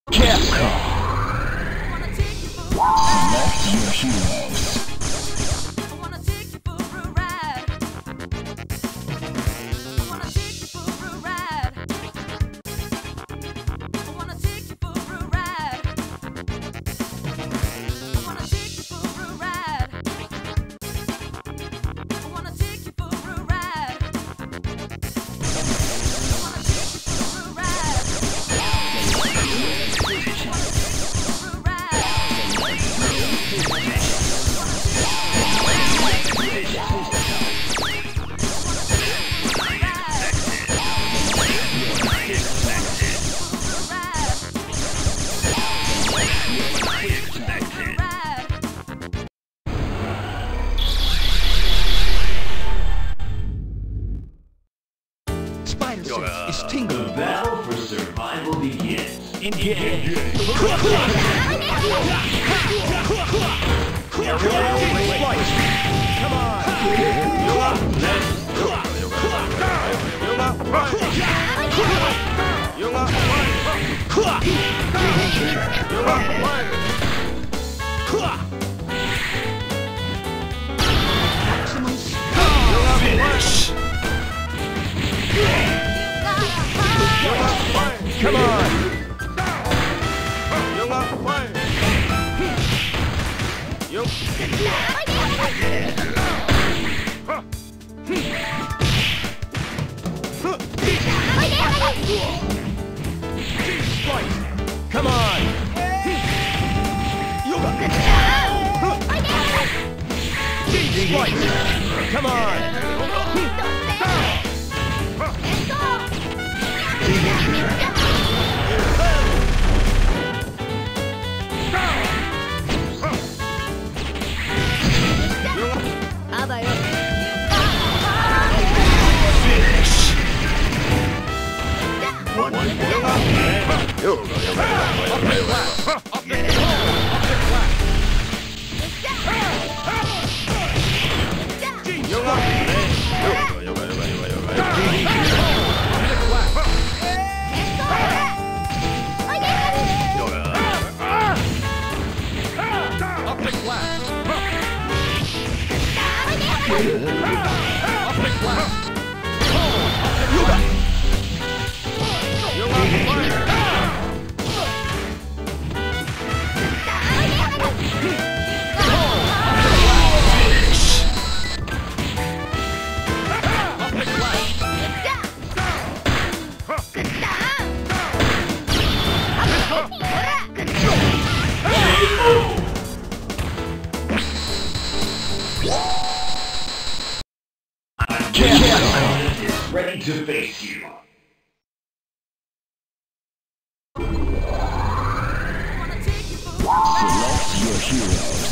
Capcom. Select your heroes. Is tingling. The battle for survival begins. Engage. Come Finish. Come on! Come on! Come on! Is ready to face you. Select your heroes.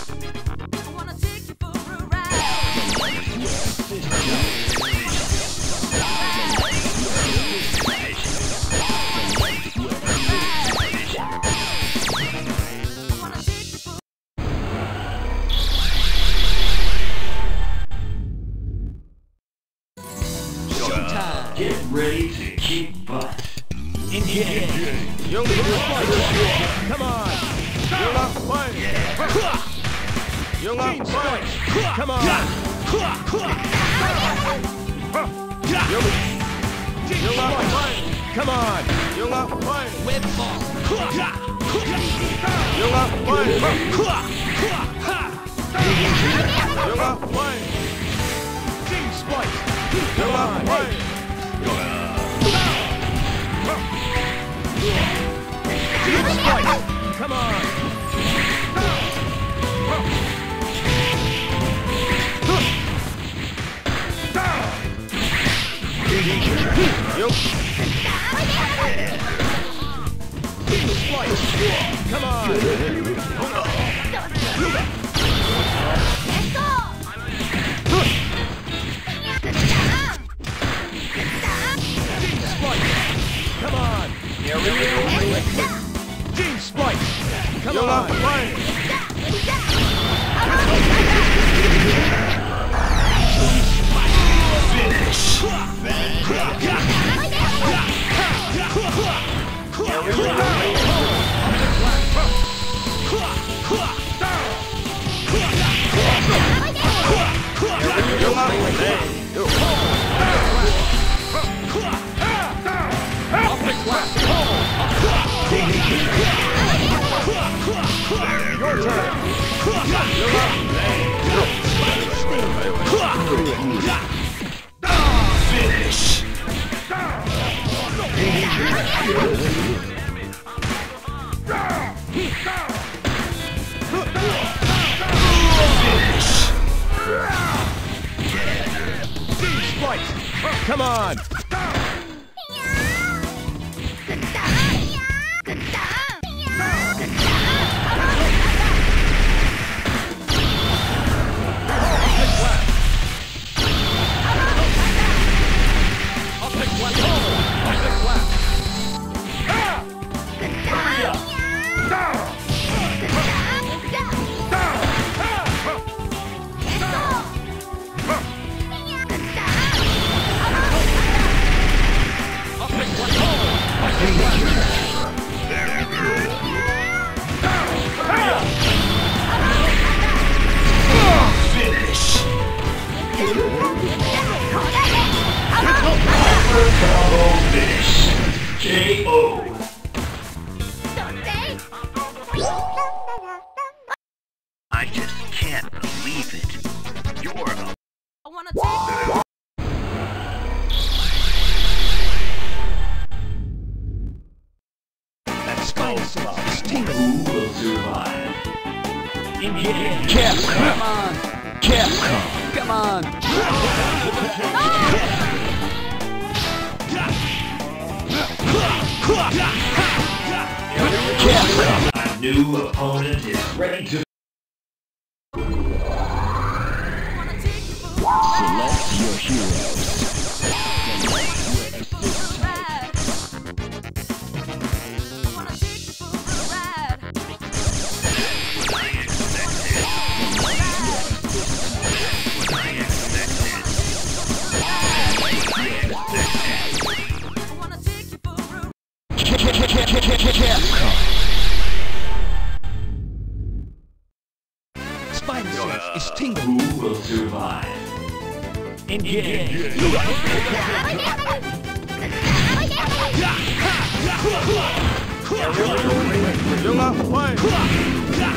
Get ready to kick butt. Engage! Come on! Come on! Come on! Whip ball! Team Spice! Come on! Come on! Come on! Come on! Team Spice! Come on! Finish. on! I'll pick left. I'll pick left. Hurry up! I'll pick left. I'll pick left. Hurry up! Finish! Hyper combo finish. KO. I just can't believe it. You're a... I wanna take Let's go, Slow. Tingle. Who will survive? Engage! Come on. Come on. A new opponent is ready to... wanna take you for Select your heroes. a ride. I wanna take you for a ride. I wanna take you for a Spider sense is tingling. Who will survive? Engage! Yola, play.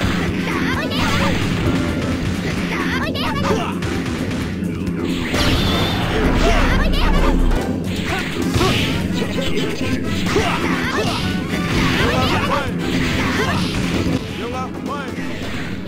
Yola, play.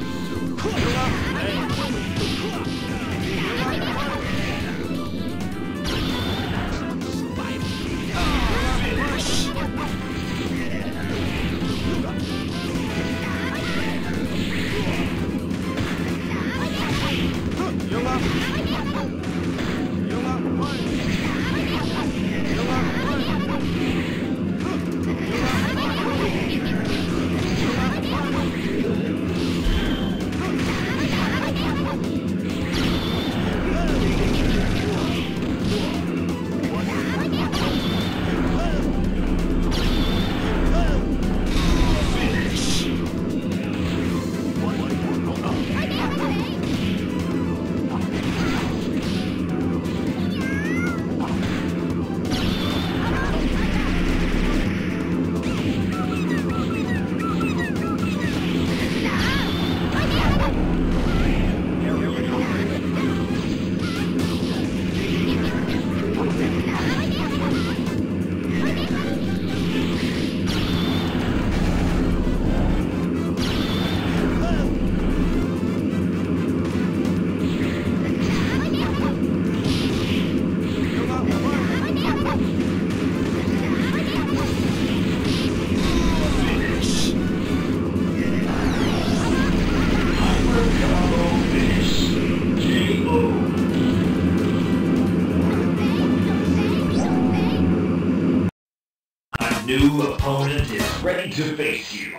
New opponent is ready to face you.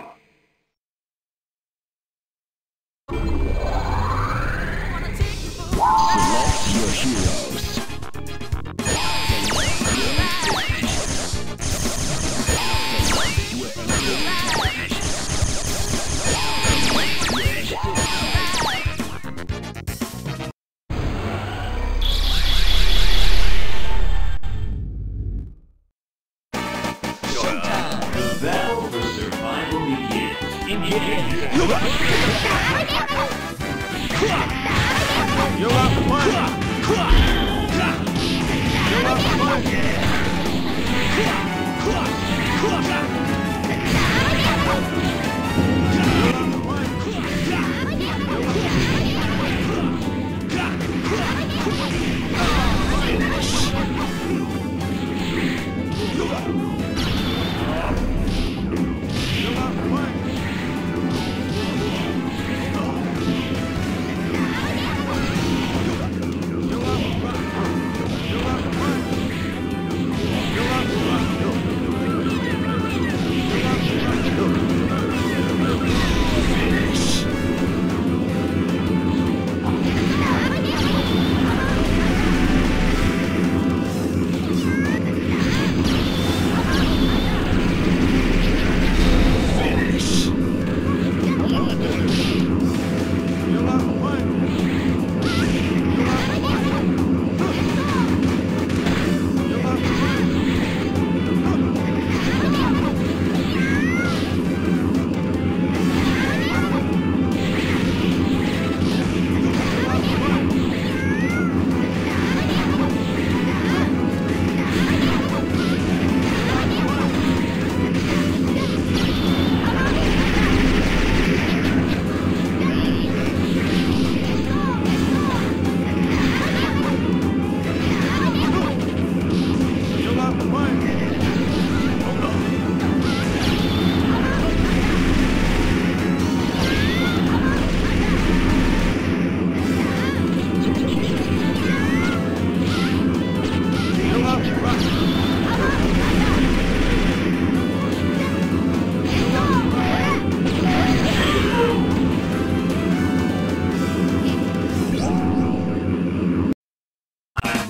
Select your heroes. The battle for survival begins. Engage! Yola, play.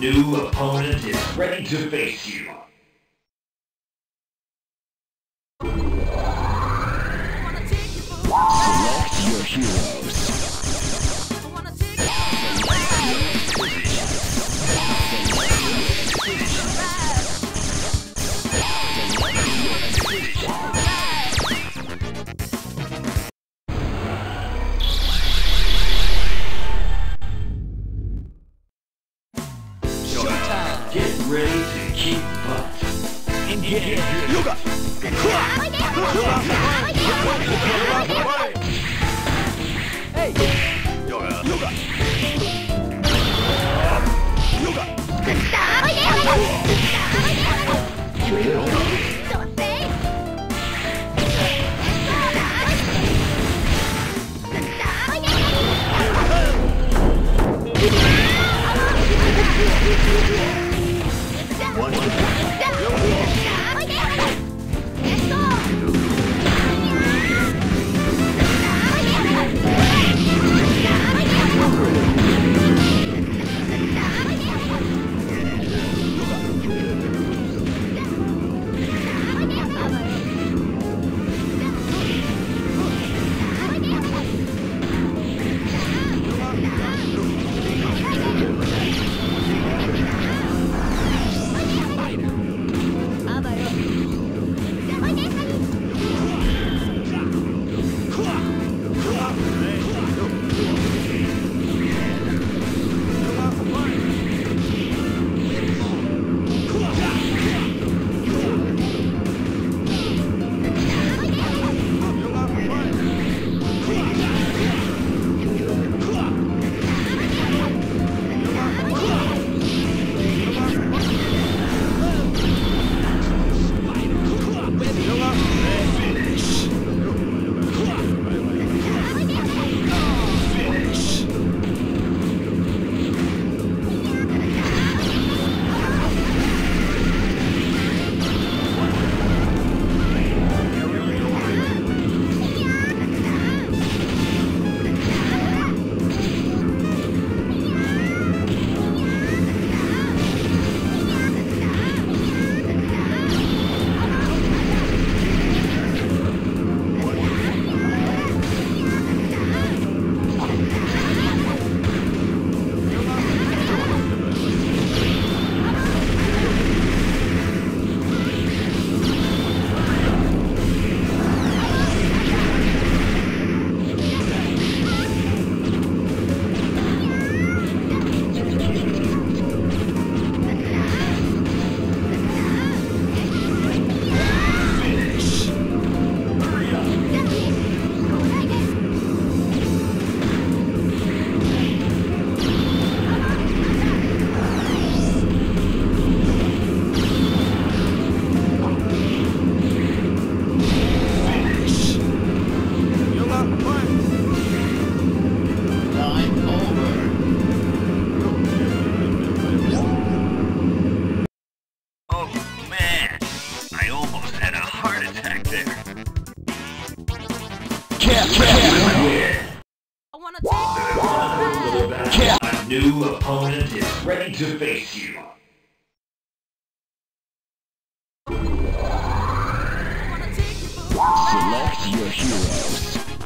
new opponent is ready to face you. Wanna take you for a ride. Select your heroes. Wanna take you for a Get ready to kick butt. Engage. Yoga. Hey. Yoga. Yoga. Yoga. A new opponent is ready to face you. Select your heroes.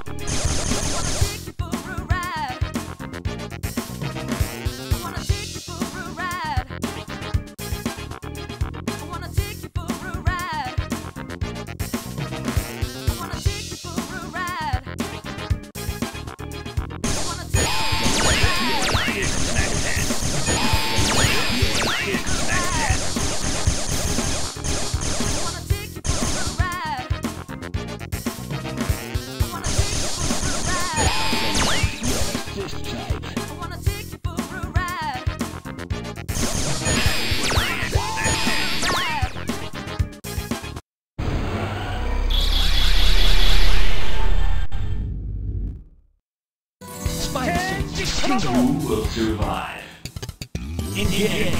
Who will survive? Engage!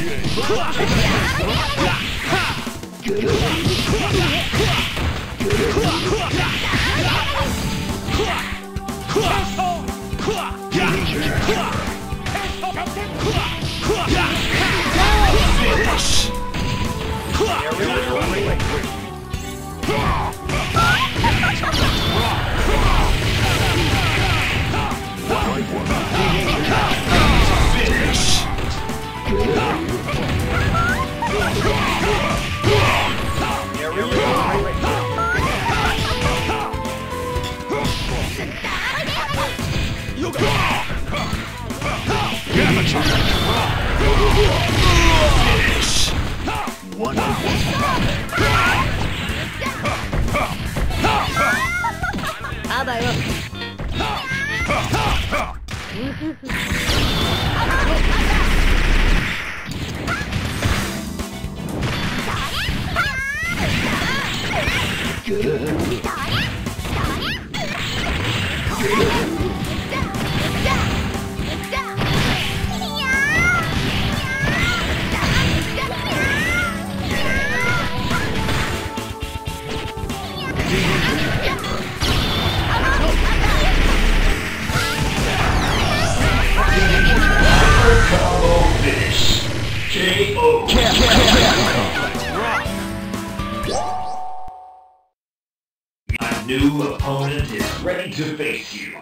Finish! Combo finish. KO. A new opponent is ready to face you.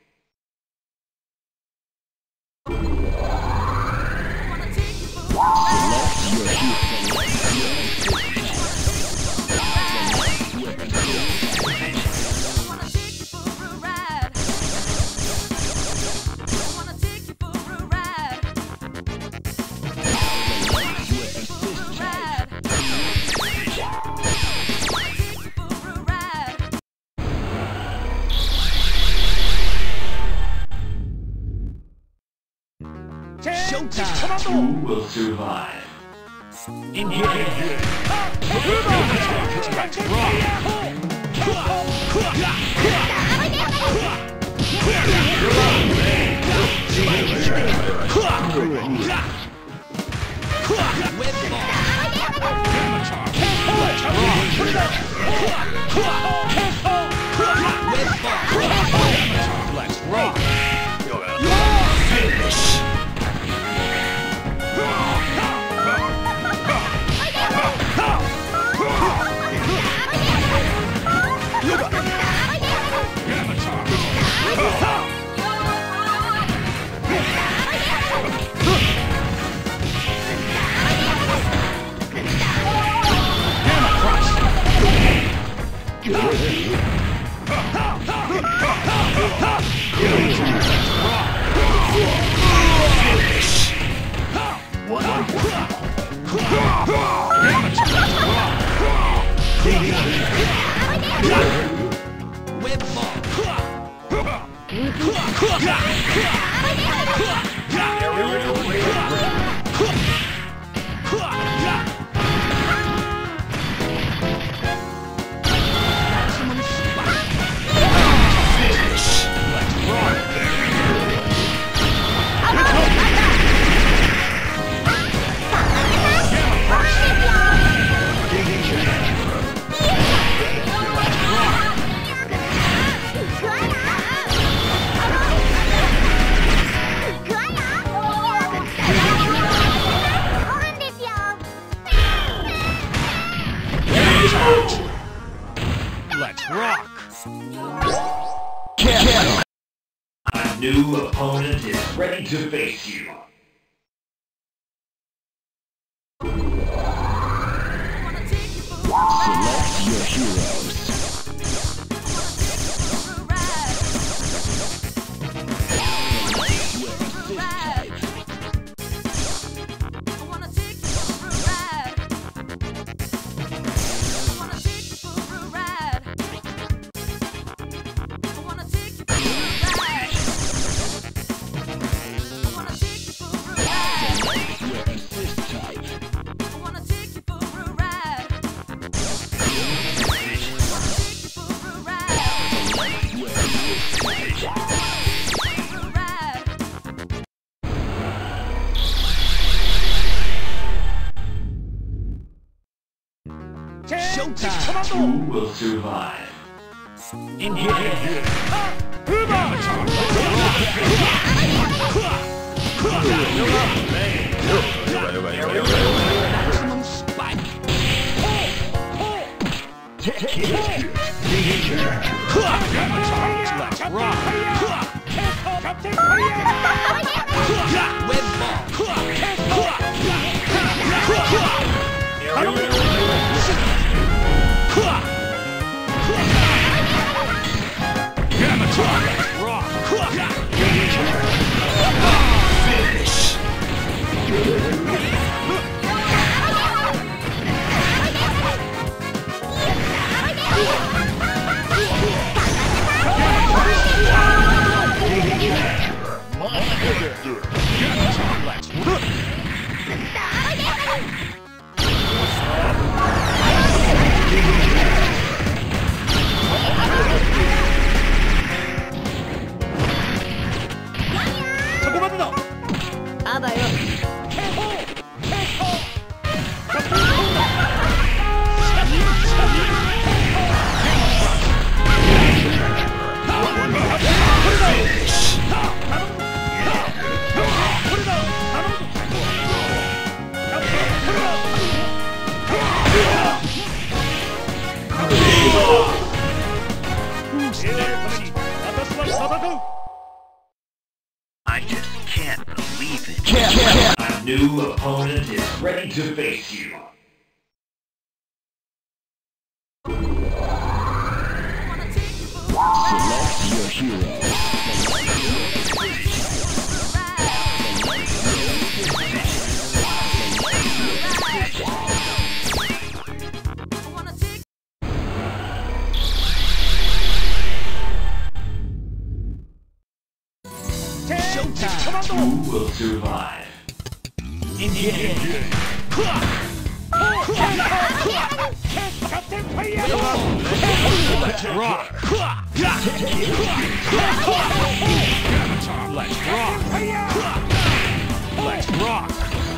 Who will survive? In here! Let's rock! Finish! Let's rock! A new opponent is ready to face you. Select your heroes. Showtime! Who will survive? In here! I just can't believe it. A new opponent is ready to face you. Select your hero. Who will survive? Engage. Let's rock. Let's rock. Let's rock.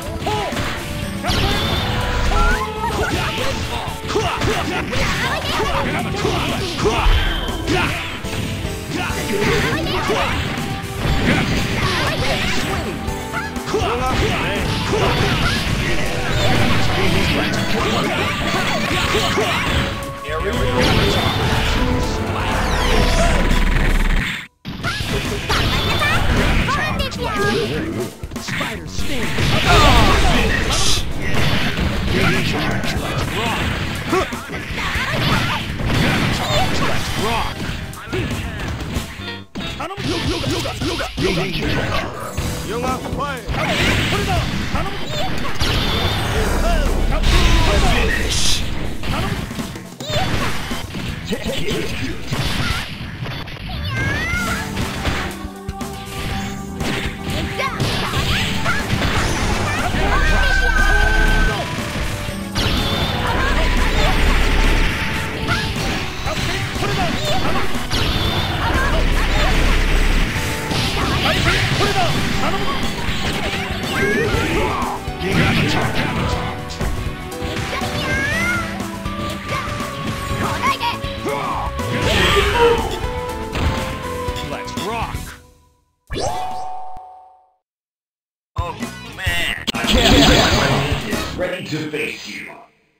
Spider sting. Finish. Let's rock. Let's rock. Let's rock. Oh man. An opponent is ready to face you.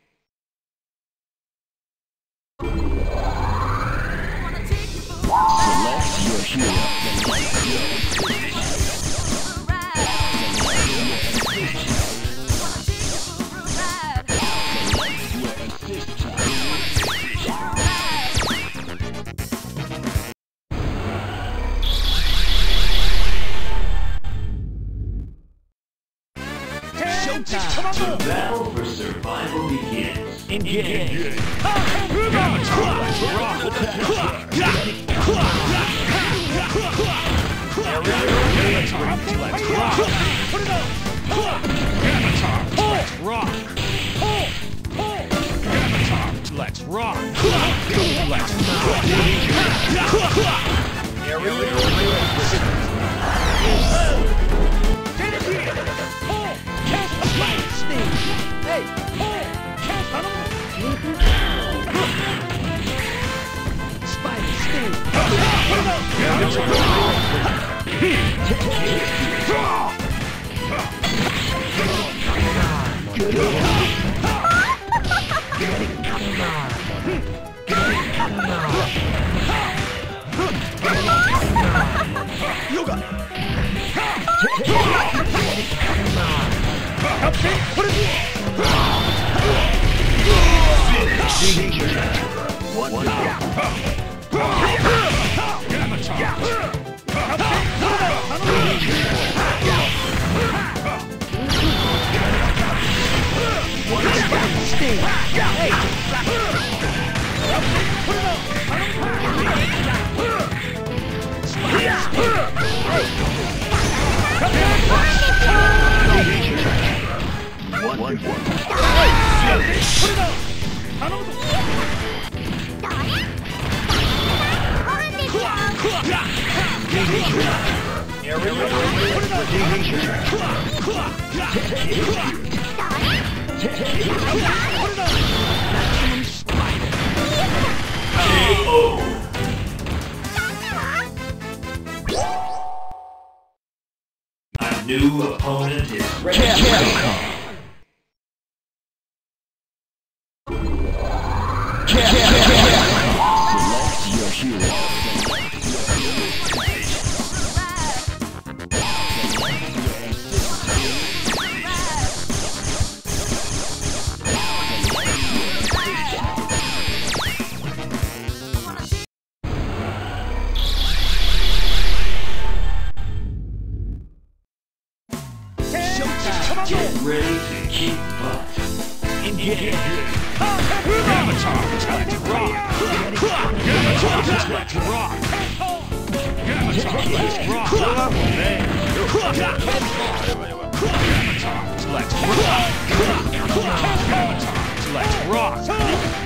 Select your hero. The battle for survival begins. Engage. Let's rock. Let's rock. A new opponent is ready. Select your hero. Get ready to kick butt. Engage. Avatar, let's rock. Avatar, let's rock. Avatar, let's rock. Hey. Avatar, let's rock. Avatar,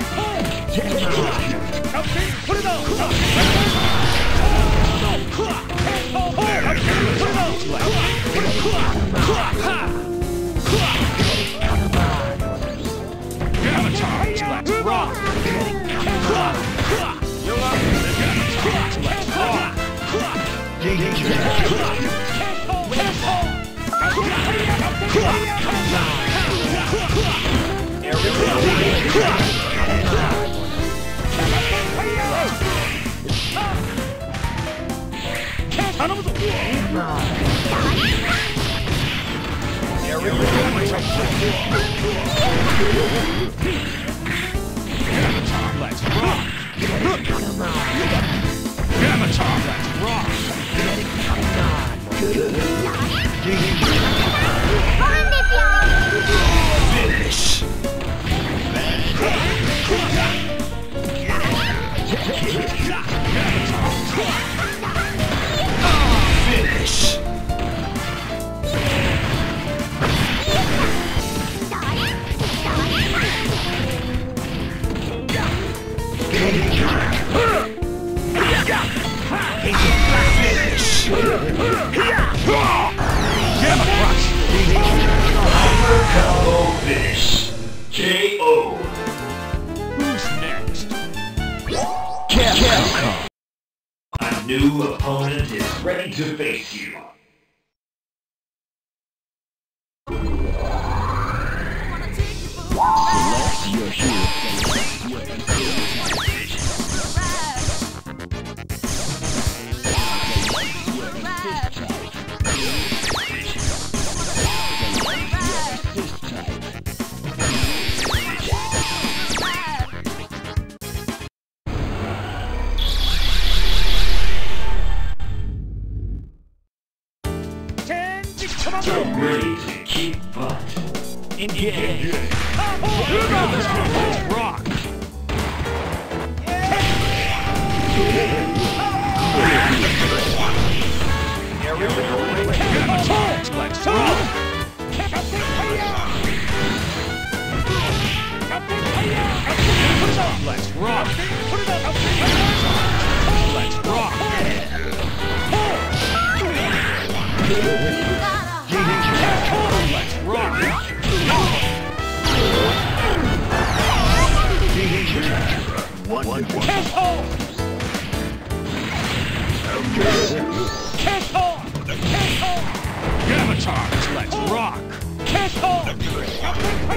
let's rock. Let's rock. Avatar, let's rock. Finish. Finish. Combo finish. KO. Who's next? A new opponent is ready to face you. Select your hero. Get ready to kick butt. Engage. Let's rock. Let's rock. Let's rock. Let's rock. Let's rock. Avatar, let's rock.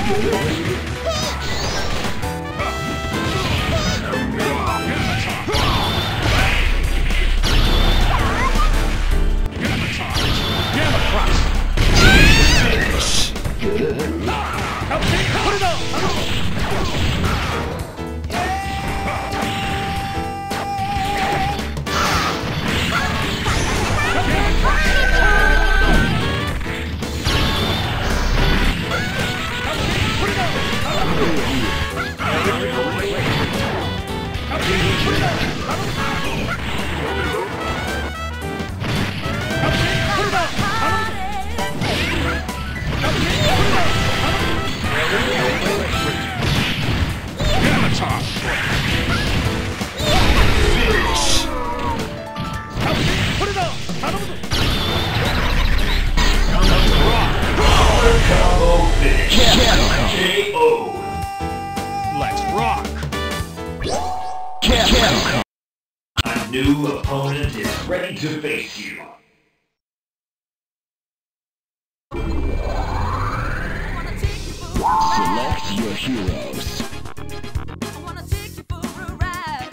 Combo finish. KO. Let's rock! A new opponent is ready to face you. Select your heroes. I wanna take you for a ride.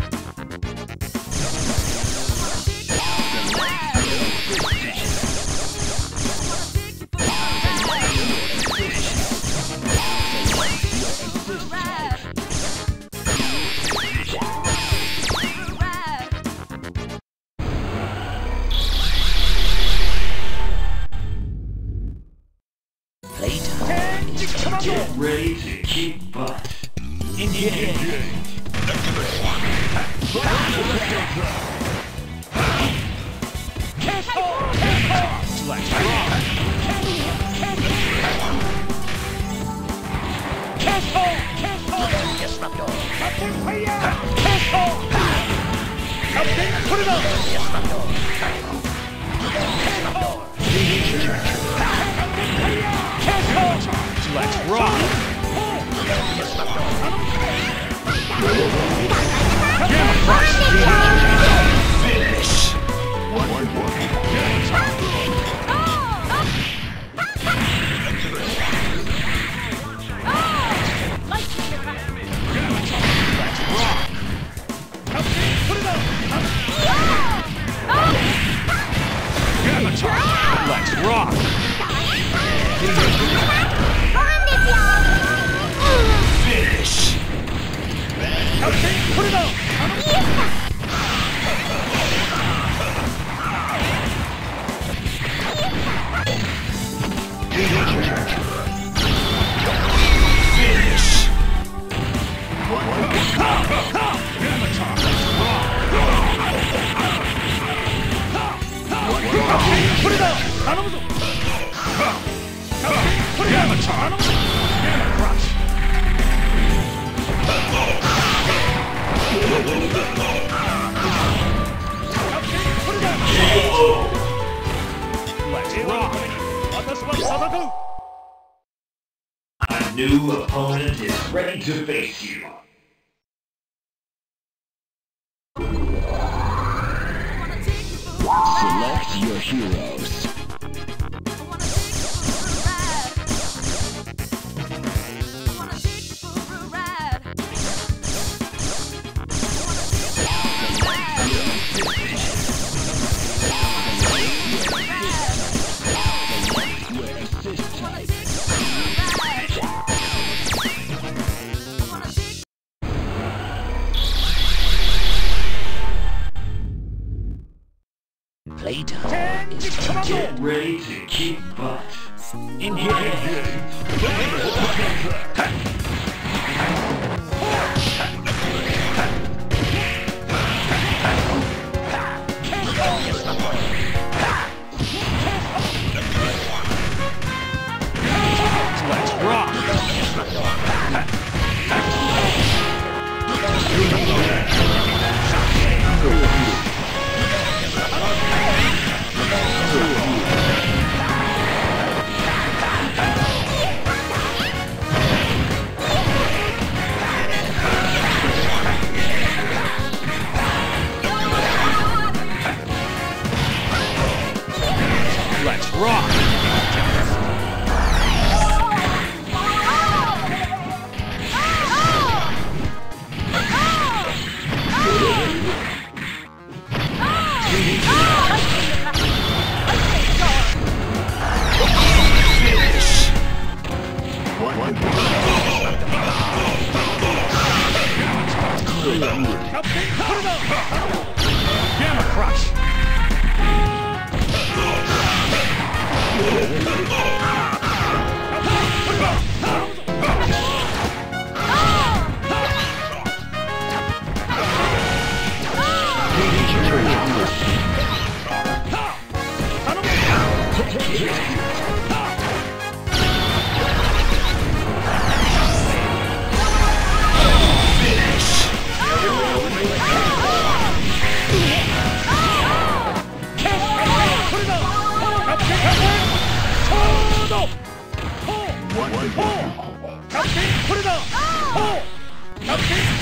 Get ready to kick butt. Engage! Let's rock! Let's rock! Finish. Let's rock! Finish. Finish. KO. Let's rock! A new opponent is ready to face you. Select your heroes. Playtime is Get ready to kick butt. Let's rock!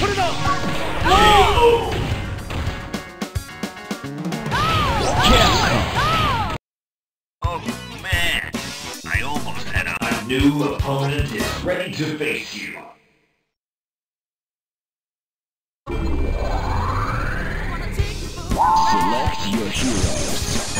Put it up! Oh man, I almost had a... A new opponent is ready to face you. Select your heroes.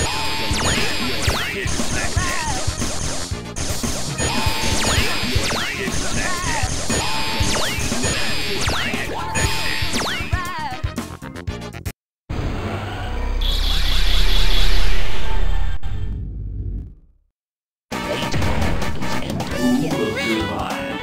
Who will survive?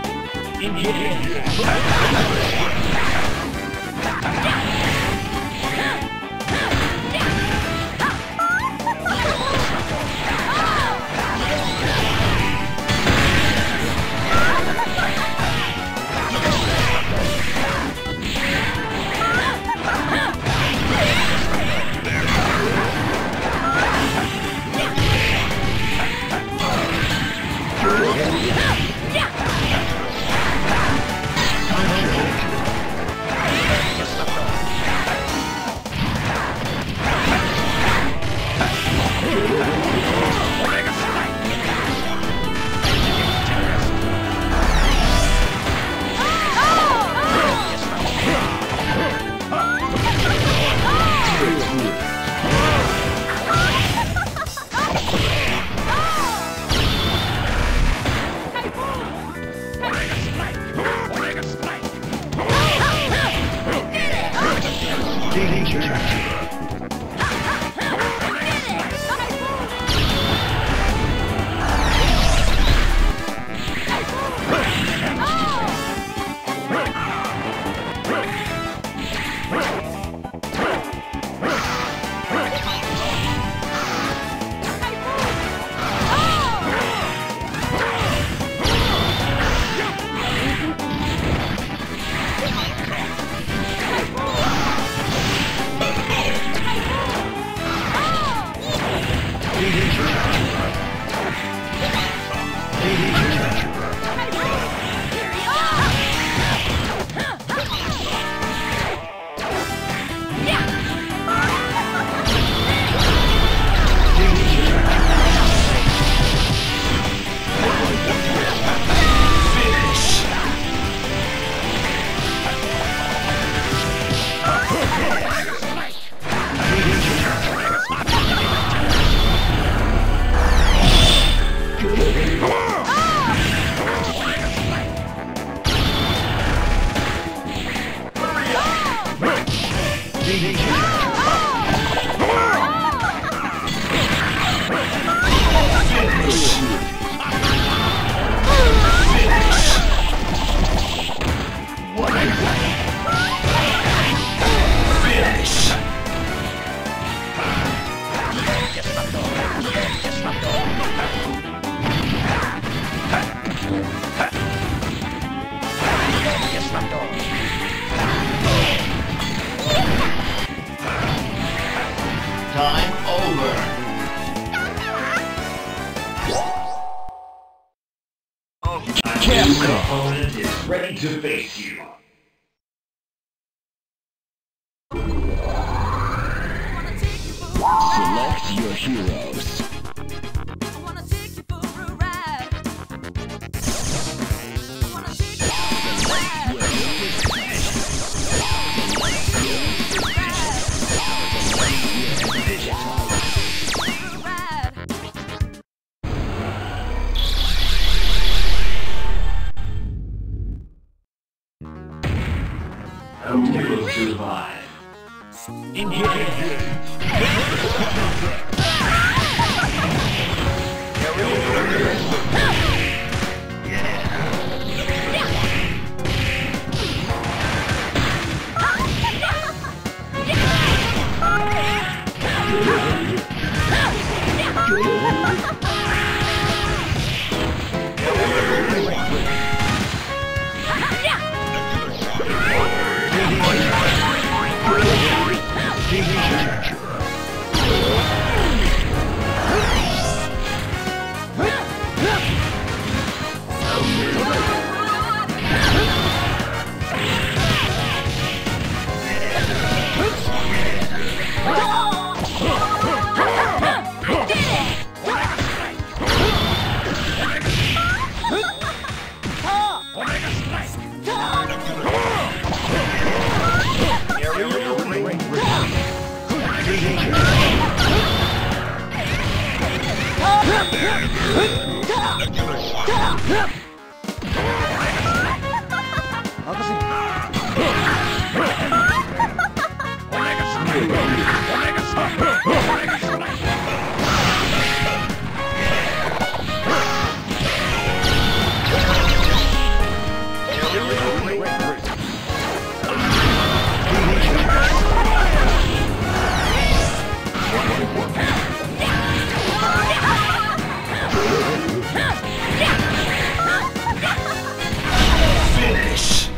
Time over. A new opponent is ready to face you. Select your heroes. Who will survive? Finish.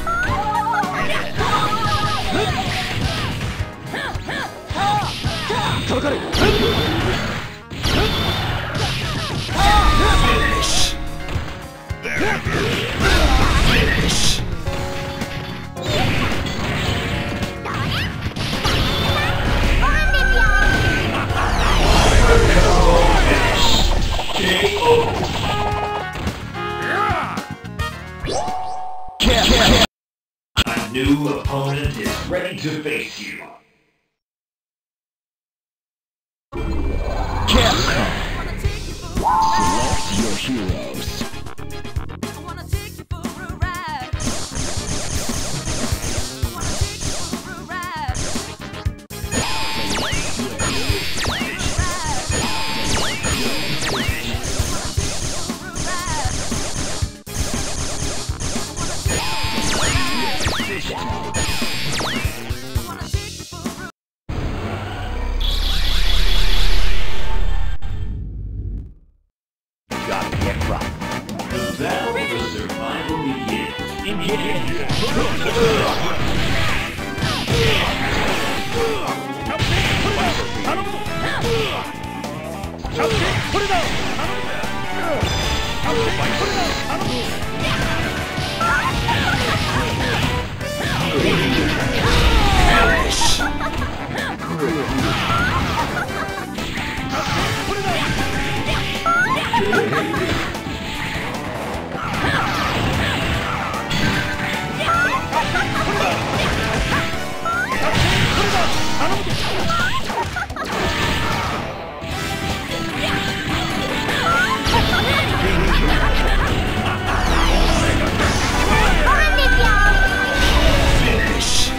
Finish. Finish. A new opponent is ready to face you. Capcom. Wanna take you for a ride. Select your heroes. I wanna take you for a ride. I wanna take you for a ride. Gotta get rock. The battle for survival begins. Finish.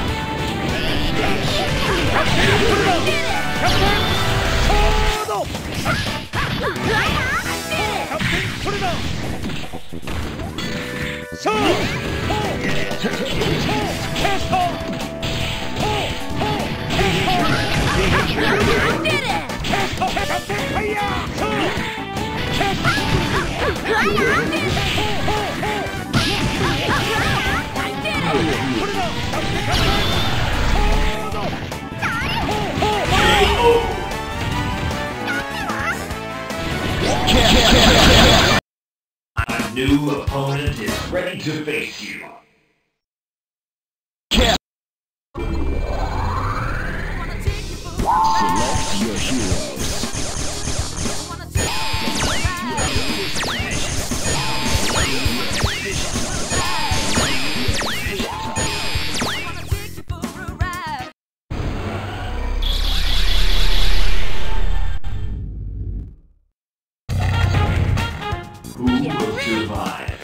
A new opponent is ready to face you. Select your heroes. Who will survive?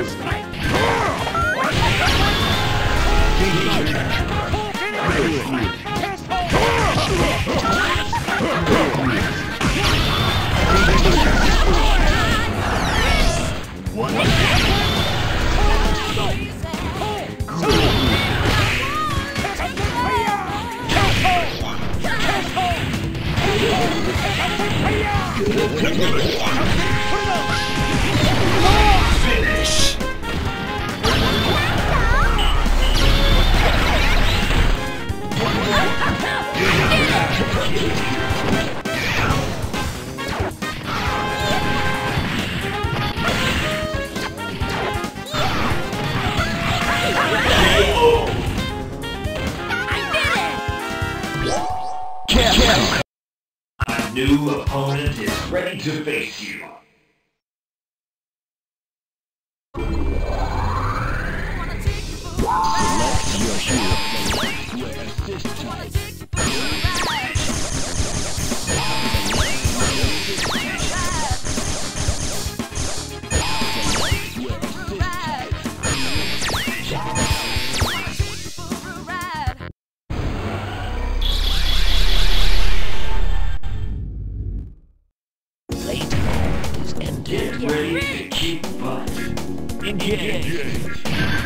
Finish. A new opponent is ready to face you. Wanna take you for a ride. Your hero. Select your assist Wanna type. take you for a ride. Your assist type. Wanna take you for a ride. Playtime is ended. Get ready to keep fighting. Engage.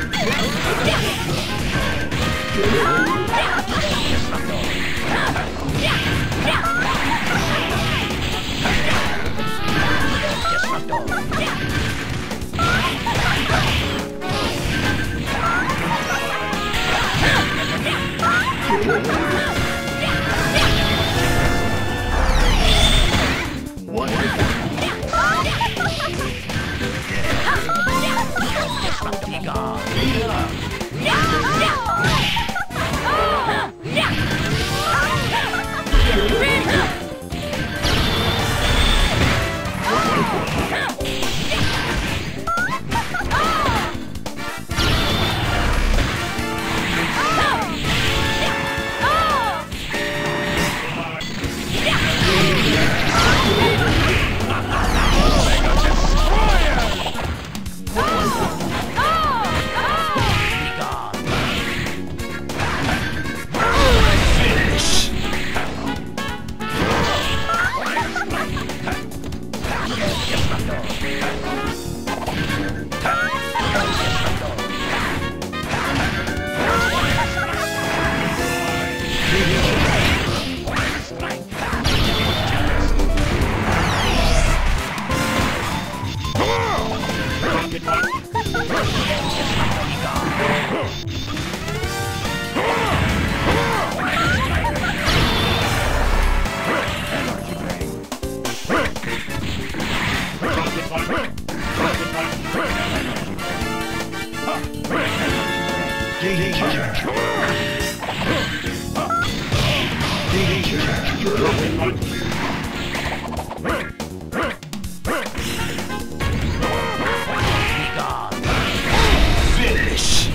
Finish.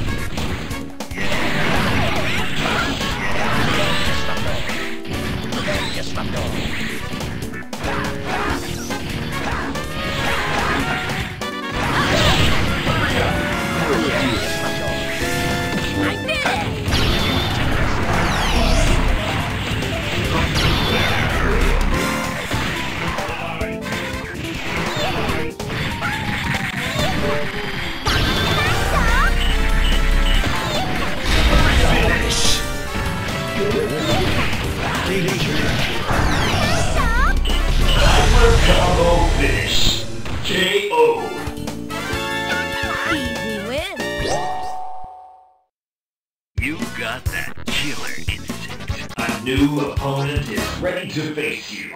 Finish. Super combo finish. KO. Easy win. You got that killer instinct. A new opponent is ready to face you.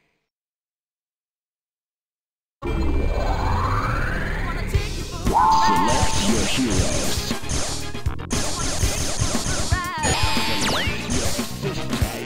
Wanna take you for a ride. Select your heroes. Wanna take you for a ride. Select your assist type.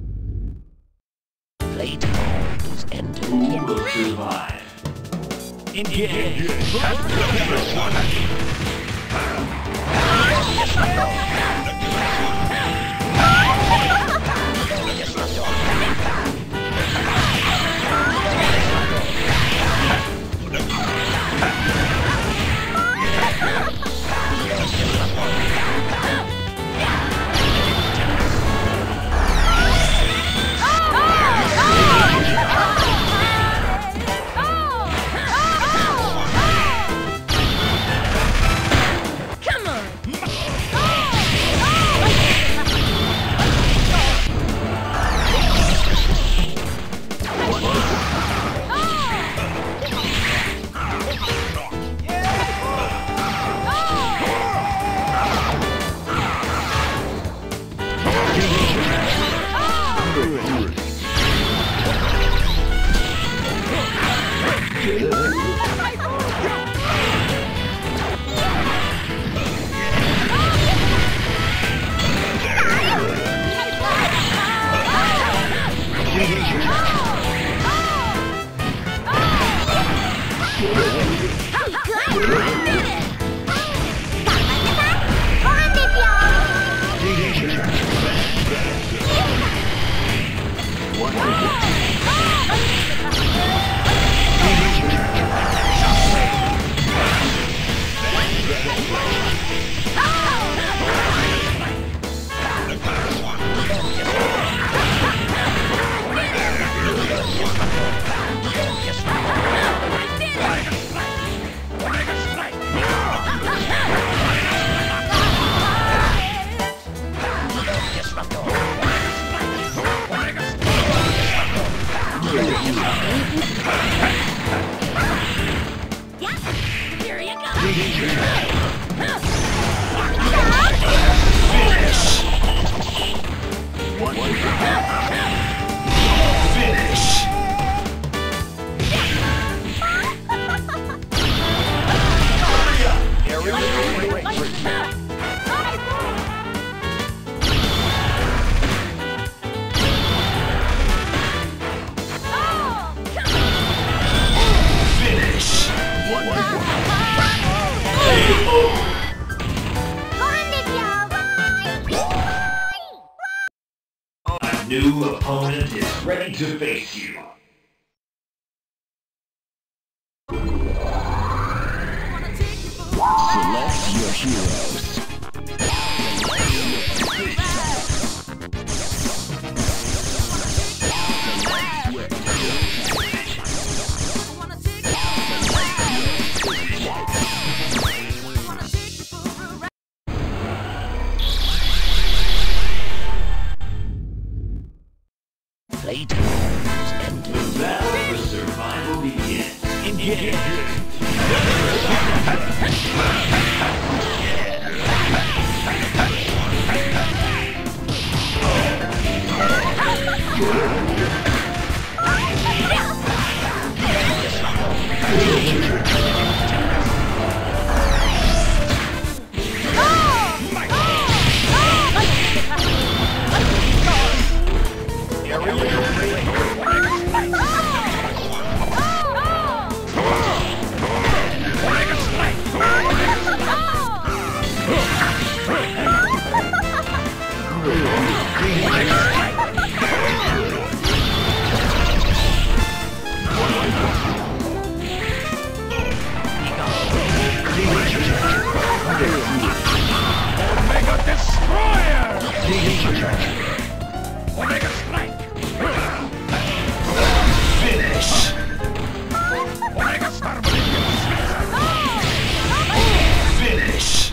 Playtime is ended. Who will survive? Engage. A new opponent is ready to face you. Select your heroes. Playtime has ended. The battle for survival begins. Engage. Omega Destroyer! Omega Strike! Finish! Omega Star Finish!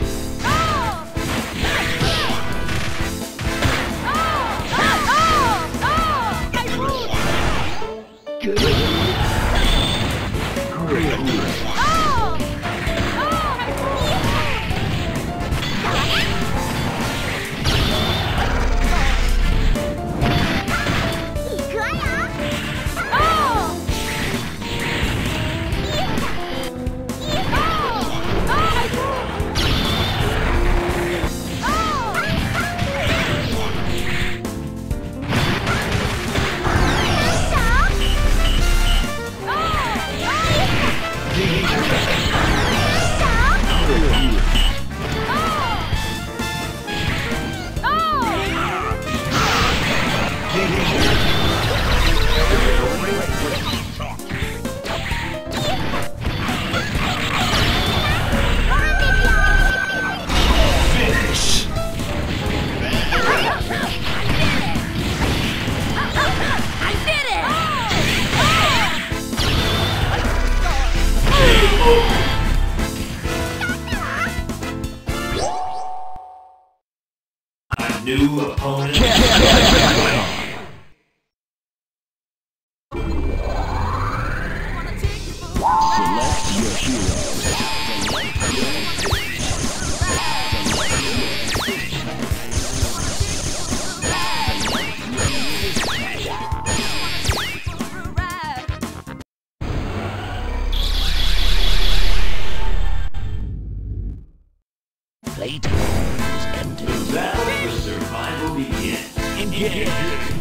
new opponent. Select your heroes. Playtime is ended. The battle for survival begins. Engage.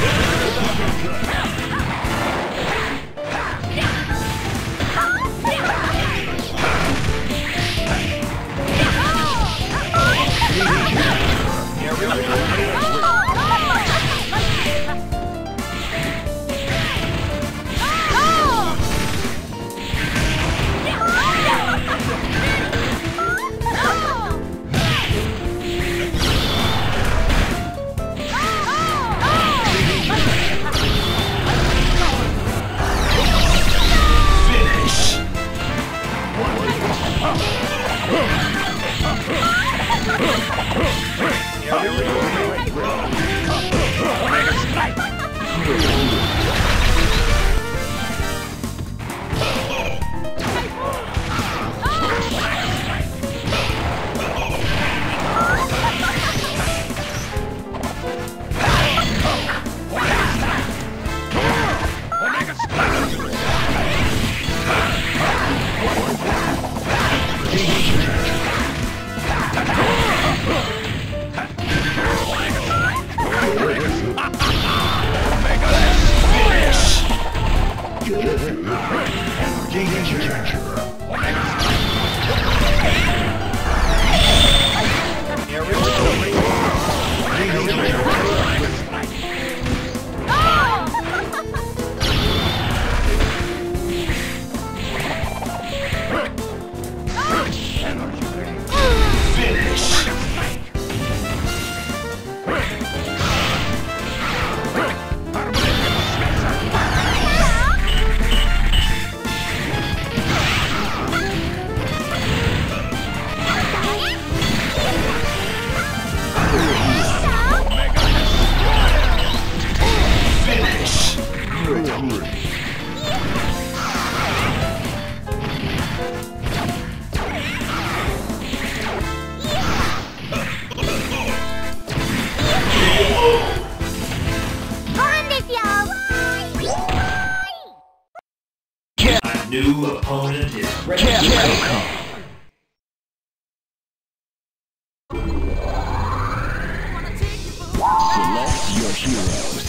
New opponent is ready to welcome. Select your heroes.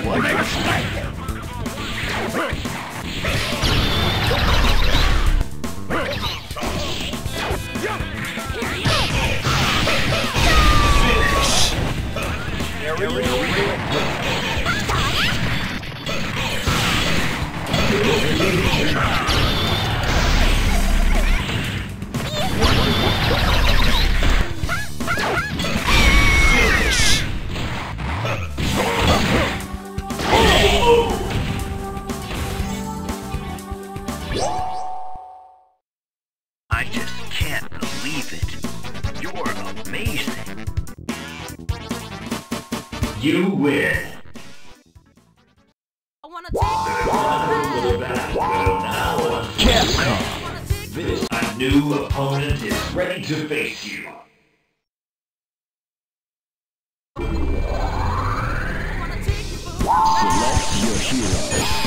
Omega Strike! I just can't believe it. You're amazing. You win. I wanna take you Wonderful battle. Now let's Capcom. this. A new opponent is ready to face you. Select your hero.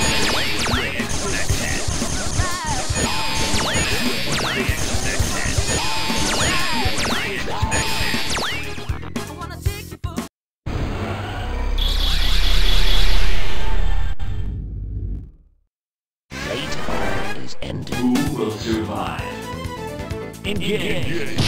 Playtime is ended. Who will survive? Engage.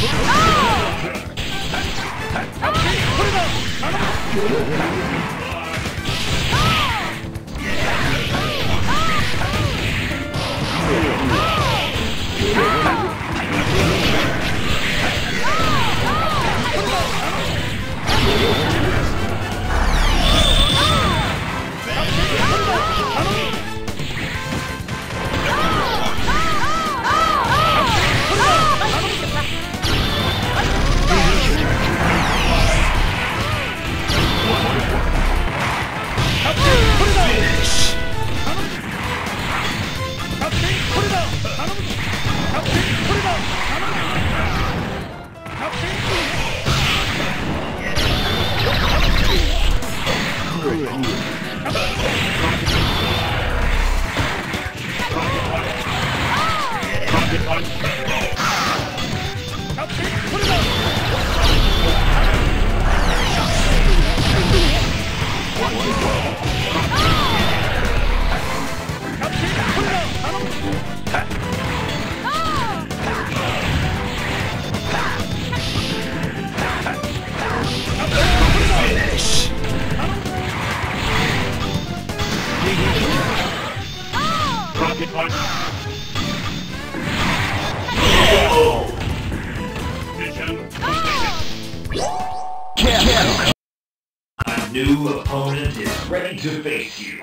Capcom. A new opponent is ready to face you.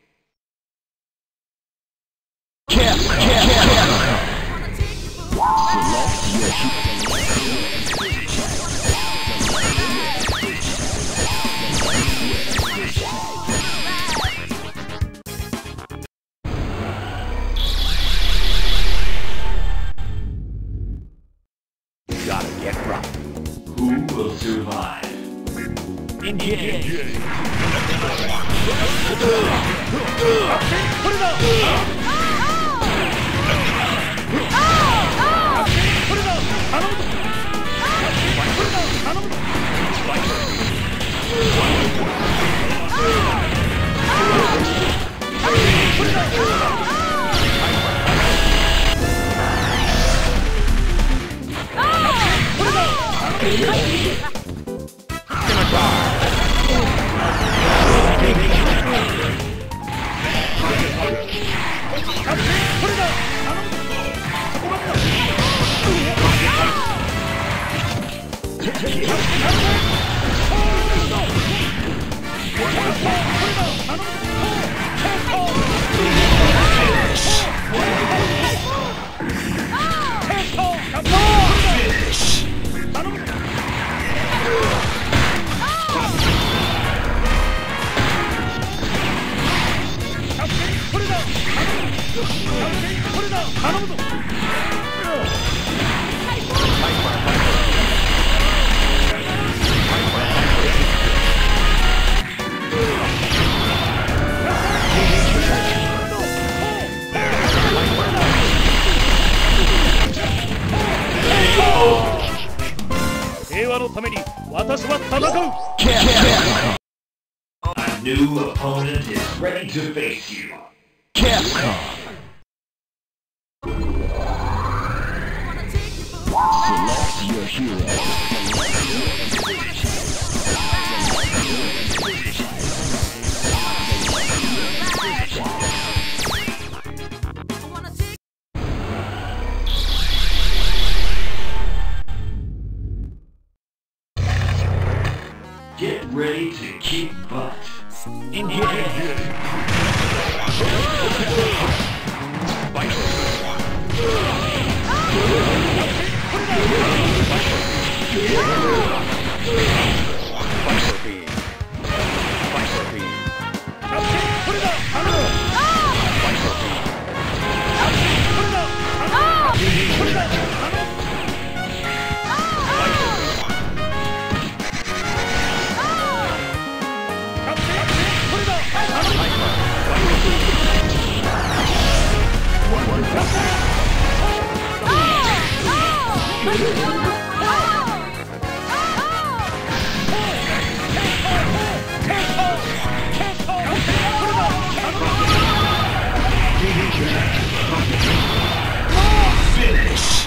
Capcom. Select your hero. Gotta get right. Who will survive? Engage. new opponent is ready to face you. Capcom. Select your hero. Get ready to kick butt. Finish.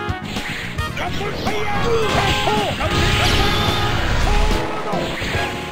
Danger!